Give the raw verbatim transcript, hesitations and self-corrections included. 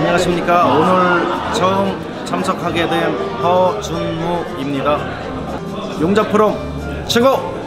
안녕하십니까. 오늘 처음 참석하게 된 허준무입니다. 용작 프롬 최고!